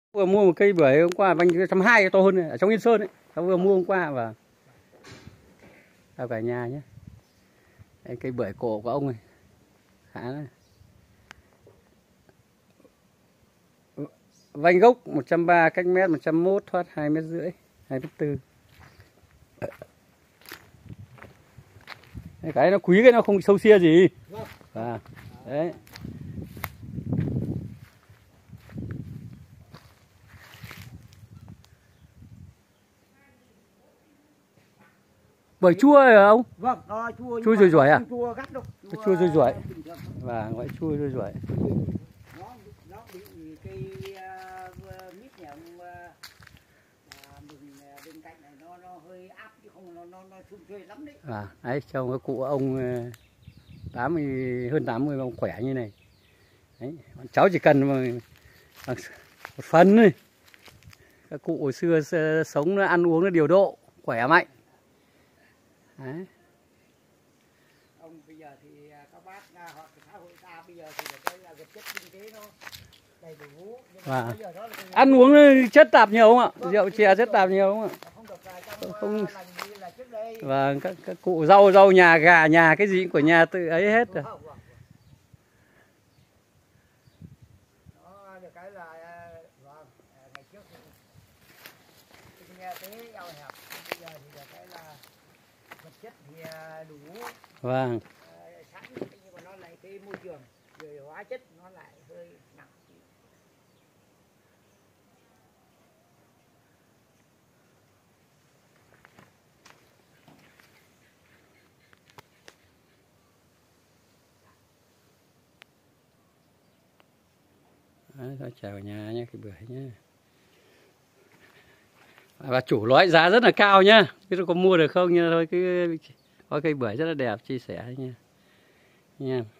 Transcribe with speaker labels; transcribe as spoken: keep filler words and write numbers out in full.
Speaker 1: Vừa mua một cây bưởi hôm qua banh trăm hai to hơn này, ở trong Yên Sơn ấy. Cháu vừa mua hôm qua và vào cả nhà nhé. Đây, cây bưởi cổ của ông này khá này. Vanh gốc một trăm ba mươi cách mét một trăm mốt thoát hai mét rưỡi, hai mét tư. Cái nó quý, cái nó không sâu xia gì. À, đấy. Bưởi chua rồi không?
Speaker 2: Vâng, nó chua.
Speaker 1: Chua rùi rủi à?
Speaker 2: Chua gắt đâu.
Speaker 1: Chua, chua rùi rủi. Và gọi chua rùi rủi.
Speaker 2: Nó nó bị cây uh, mít nhà ông uh, mình bên cạnh này nó nó hơi áp chứ không nó nó nó sum xuê lắm đấy.
Speaker 1: À, đấy trông cái cụ ông tám mươi hơn tám mươi ông khỏe như này. Đấy, cháu chỉ cần mà một phần thôi. Các cụ hồi xưa sống nó ăn uống nó điều độ, khỏe mạnh. Đấy.
Speaker 2: Ông bây giờ thì các bác họ xã hội ta bây giờ thì cái là vật chất kinh tế nó đầy đủ.
Speaker 1: Và ăn uống chất tạp nhiều không ạ? Vâng, rượu chè chất tạp nhiều không ạ?
Speaker 2: Không được trong
Speaker 1: không.
Speaker 2: Là trước đây.
Speaker 1: Và các, các cụ rau rau nhà gà nhà cái gì của nhà tự ấy hết rồi.
Speaker 2: Đó, được cái là vâng, ngày trước thì kinh tế eo hẹp, bây giờ thì được cái là vật chất thì đủ.
Speaker 1: Vâng.
Speaker 2: Sẵn nhưng mà nó lại cái môi trường rồi hóa chất nó lại hơi nặng.
Speaker 1: Đấy, thôi chào cả nhà nhé, cái bưởi nhé. Và chủ nói giá rất là cao nhá, biết có mua được không, nhưng thôi cứ có cây bưởi rất là đẹp chia sẻ nha. Nha.